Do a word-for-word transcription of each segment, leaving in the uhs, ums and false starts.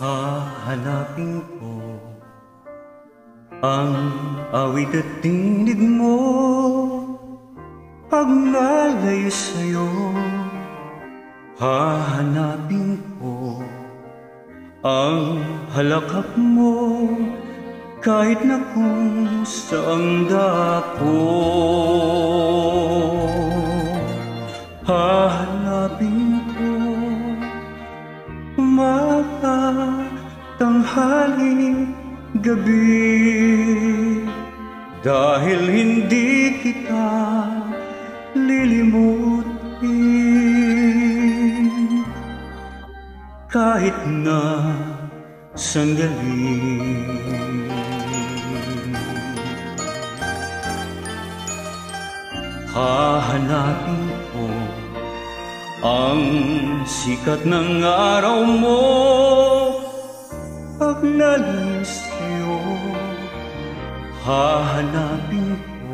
Hahanapin ko ang awit at tinig mo pag nalayo sa'yo. Hahanapin ko ang halakap mo kahit na kung saang dako. Hahanapin ko umaga, tanghali, gabi, dahil hindi kita lilimutin kahit na sandali. Hahanapin ko ang sikat ng araw mo pag nalayo sa'yo. Hahanapin ko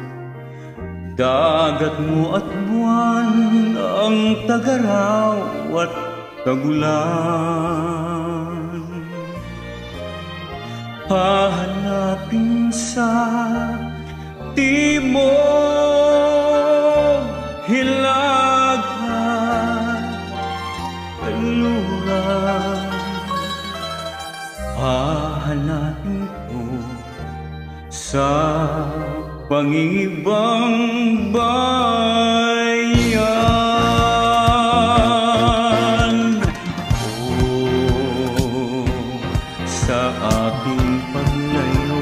dagat mo at buwan, ang tagaraw at tagulan. Hahanapin sa timog, hilaga, kanluran. Hahanapin ko sa pangingibang bayan. Oh, sa aking paglayo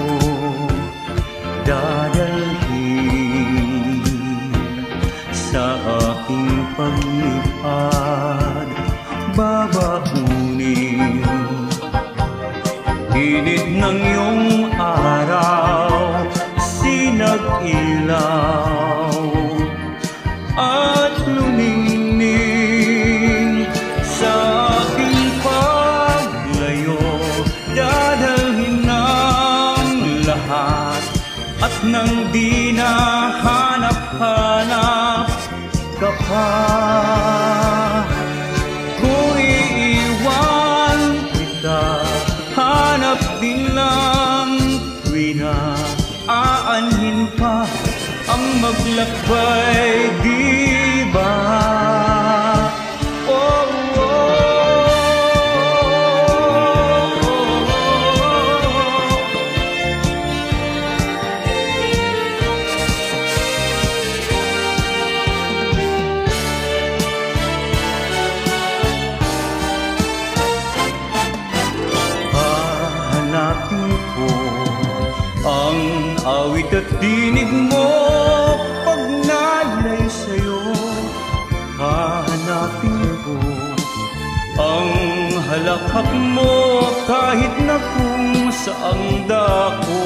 dadalhin, sa aking paglipad babaunin. Init ng iyong araw, sinag-ilaw at luningning sa aking paglayo. Dadalhin ng lahat at nang di na hanap-hanap ka pa. Kung iiwan kita, hanap din lang tuwi na aanhin pa ang maglakbay, di ba? Oh, ang awit at tinig mo pag nalayo sa'yo. Hahanapin ko ang halakak mo kahit na kung saang dako.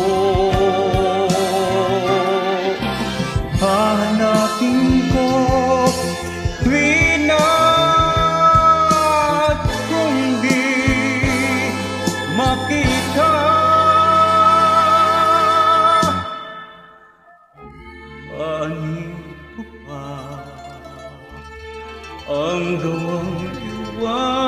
Hahanapin ko tuwi na at kung di makita, anhin ko pa ang gawang iwan.